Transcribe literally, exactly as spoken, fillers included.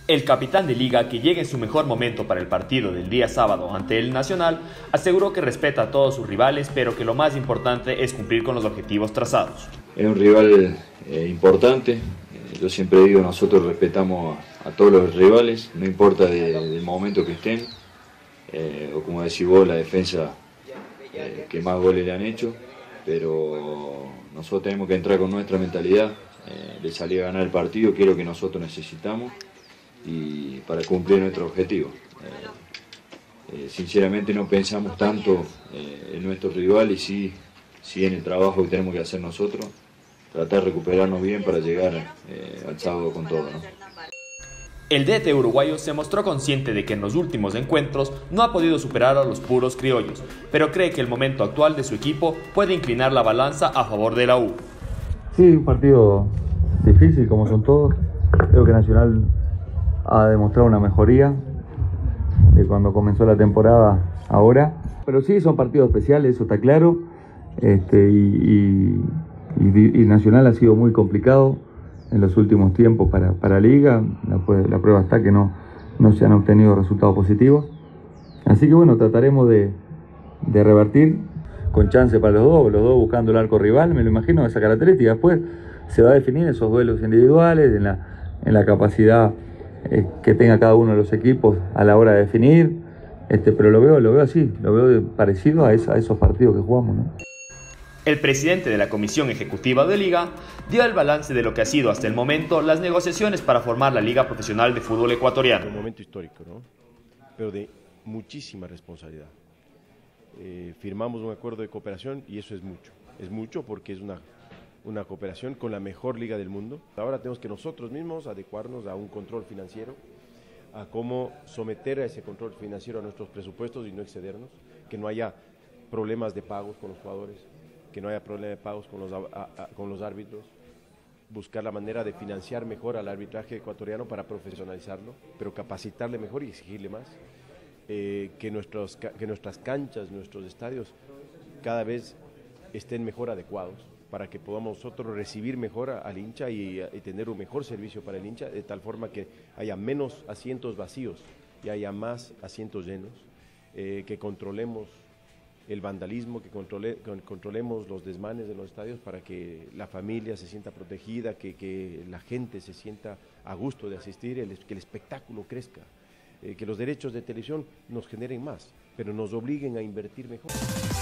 El capitán de Liga, que llega en su mejor momento para el partido del día sábado ante el Nacional, aseguró que respeta a todos sus rivales, pero que lo más importante es cumplir con los objetivos trazados. Es un rival eh, importante, eh, yo siempre digo, nosotros respetamos a, a todos los rivales, no importa de, del momento que estén, eh, o como decís vos, la defensa eh, que más goles le han hecho, pero nosotros tenemos que entrar con nuestra mentalidad eh, de salir a ganar el partido, que es lo que nosotros necesitamos, y para cumplir nuestro objetivo. Eh, eh, sinceramente no pensamos tanto eh, en nuestro rival y sí, sí en el trabajo que tenemos que hacer nosotros, tratar de recuperarnos bien para llegar eh, al sábado con todo, ¿no? El D T uruguayo se mostró consciente de que en los últimos encuentros no ha podido superar a los puros criollos, pero cree que el momento actual de su equipo puede inclinar la balanza a favor de la U. Sí, un partido difícil como son todos. Creo que Nacional ha demostrado una mejoría de cuando comenzó la temporada ahora. Pero sí, son partidos especiales, eso está claro. Este, y, y, y, y Nacional ha sido muy complicado en los últimos tiempos para, para Liga. La, la prueba está que no, no se han obtenido resultados positivos. Así que bueno, trataremos de, de revertir con chance para los dos, los dos buscando el arco rival, me lo imagino, esa característica. Después se va a definir esos duelos individuales, en la, en la capacidad eh, que tenga cada uno de los equipos a la hora de definir, este, pero lo veo, lo veo así, lo veo parecido a, esa, a esos partidos que jugamos, ¿no? El presidente de la Comisión Ejecutiva de Liga dio el balance de lo que ha sido hasta el momento las negociaciones para formar la Liga Profesional de Fútbol Ecuatoriano. Un momento histórico, ¿no? Pero de muchísima responsabilidad. Eh, firmamos un acuerdo de cooperación y eso es mucho. Es mucho porque es una, una cooperación con la mejor liga del mundo. Ahora tenemos que nosotros mismos adecuarnos a un control financiero, a cómo someter a ese control financiero a nuestros presupuestos y no excedernos, que no haya problemas de pagos con los jugadores, que no haya problema de pagos con los, a, a, con los árbitros, buscar la manera de financiar mejor al arbitraje ecuatoriano para profesionalizarlo, pero capacitarle mejor y exigirle más, eh, que, nuestros, que nuestras canchas, nuestros estadios cada vez estén mejor adecuados para que podamos nosotros recibir mejor al hincha y, y tener un mejor servicio para el hincha, de tal forma que haya menos asientos vacíos y haya más asientos llenos, eh, que controlemos el vandalismo, que controle, controlemos los desmanes de los estadios para que la familia se sienta protegida, que, que la gente se sienta a gusto de asistir, el, que el espectáculo crezca, eh, que los derechos de televisión nos generen más, pero nos obliguen a invertir mejor.